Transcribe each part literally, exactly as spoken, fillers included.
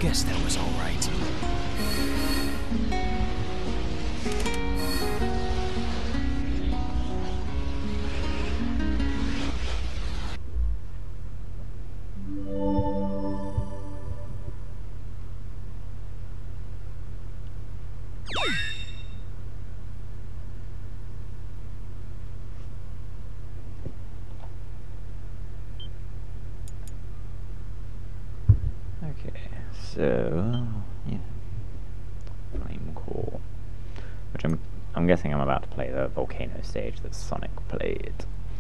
guess that was all right. So, yeah, flame core, which I'm I'm guessing I'm about to play the volcano stage that Sonic played.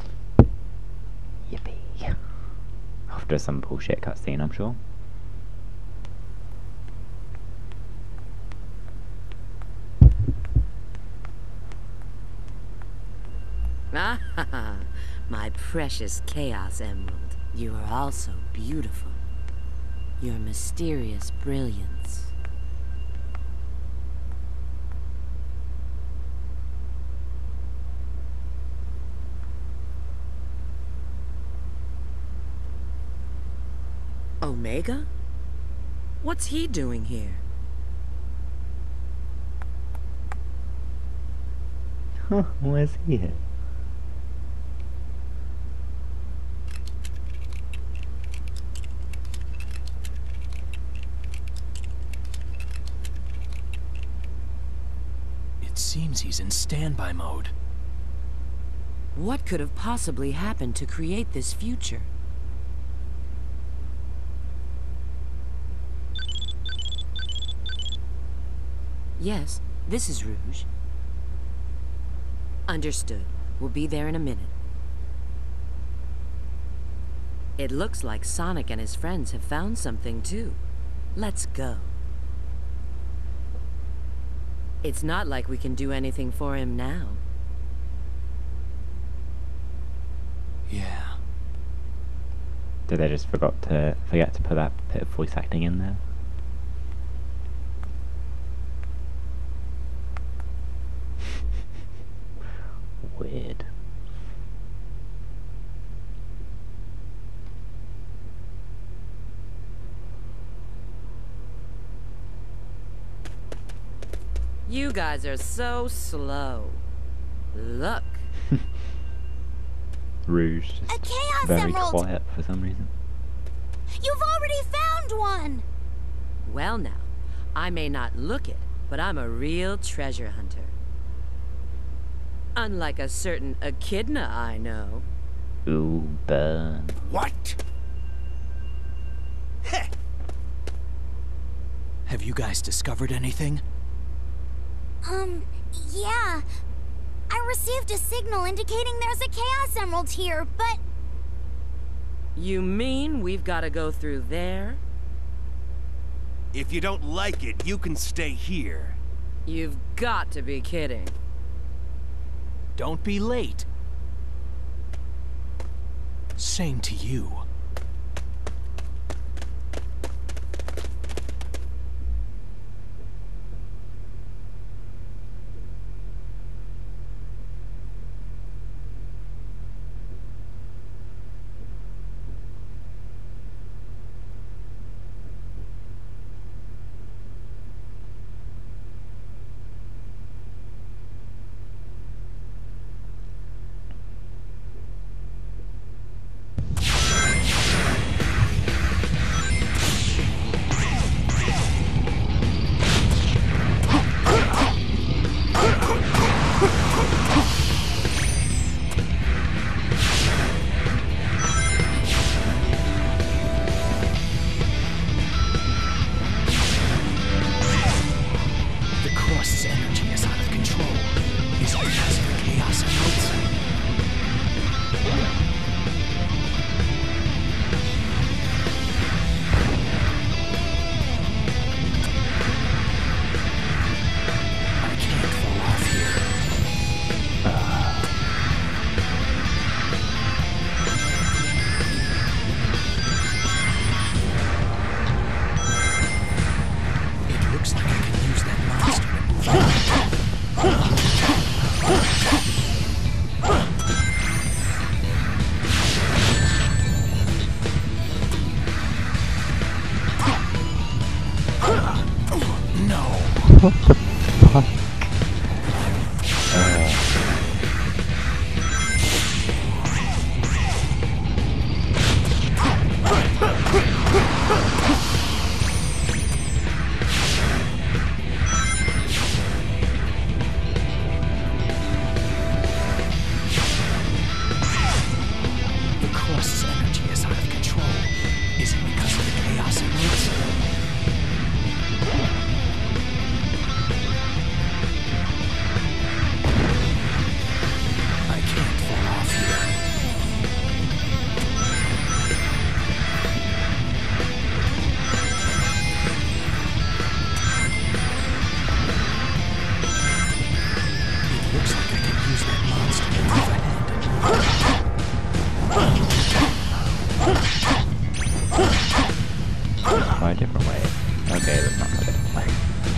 Yippee! After some bullshit cutscene, I'm sure. Ah, ha, ha. My precious Chaos Emerald. You are also beautiful. Your mysterious brilliance. Omega? What's he doing here? Huh, where's he here? It seems he's in standby mode. What could have possibly happened to create this future? Yes, this is Rouge. Understood. We'll be there in a minute. It looks like Sonic and his friends have found something too. Let's go. It's not like we can do anything for him now. Yeah. Did they just forgot to forget to put that bit of voice acting in there? Weird. You guys are so slow. Look. Rouge just A Chaos very Emerald! quiet for some reason. You've already found one! Well now, I may not look it, but I'm a real treasure hunter. Unlike a certain echidna I know. Ooh, burn. What? Heh! Have you guys discovered anything? Um, yeah. I received a signal indicating there's a Chaos Emerald here, but... You mean we've got to go through there? If you don't like it, you can stay here. You've got to be kidding. Don't be late. Same to you. What the fuck? Uh. The Colossus' energy is out of control. Is it because of the Chaos Emeralds? I can't fall off here. It looks like I can use that monster to move ahead. Try a different way. Okay, that's not a different way.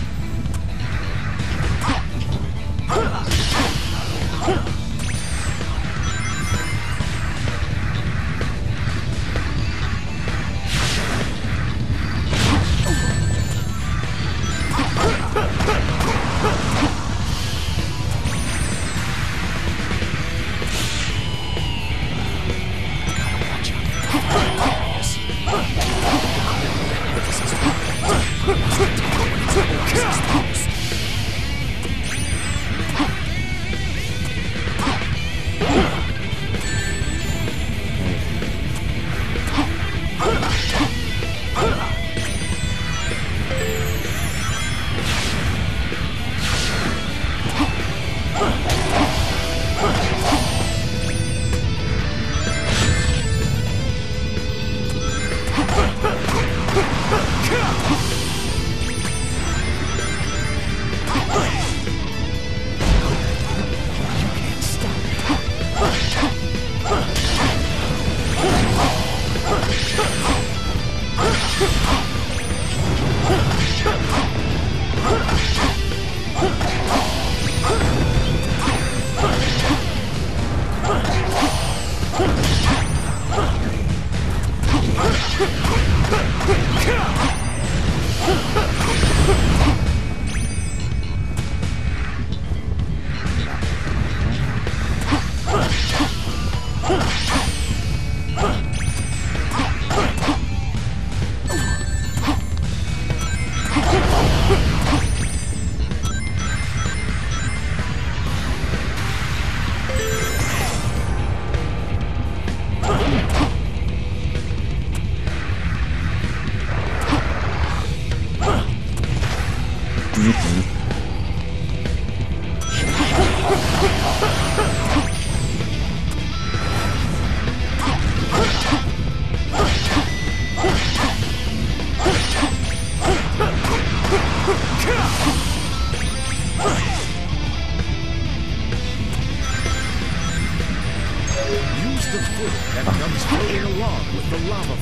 Use the foot that comes floating along with the lava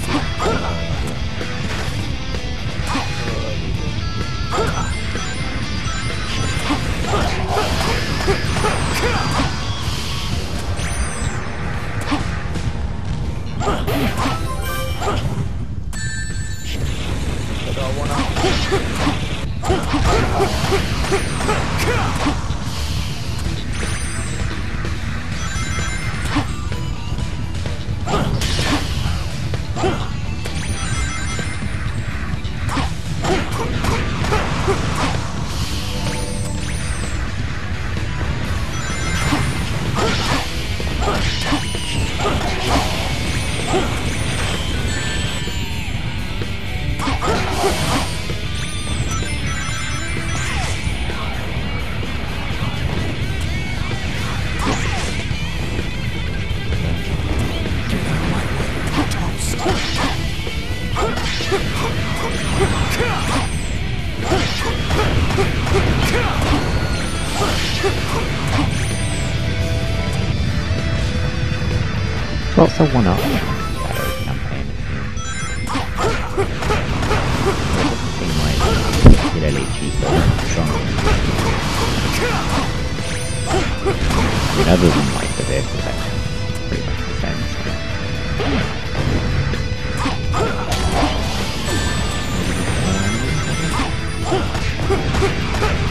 flow. Lots of one-up shadow campaign. Doesn't seem like particularly cheap or strong. I mean, other than like the vehicle tech, pretty much the same. So.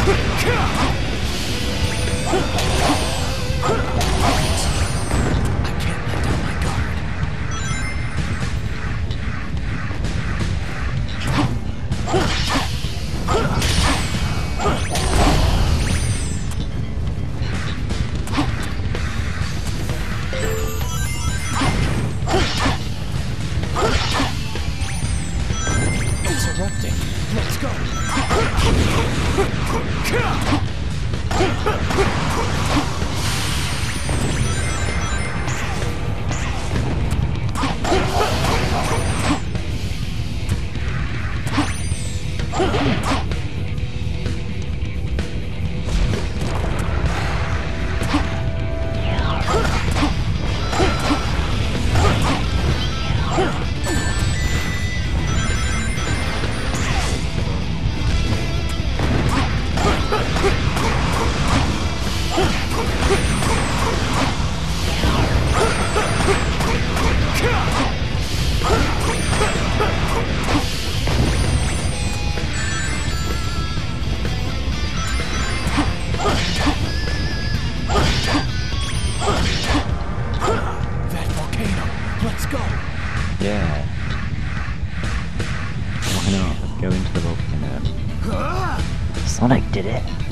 erupting. Let's go. That volcano. Let's go. Yeah. Why not? Let's go into the volcano. Sonic did it.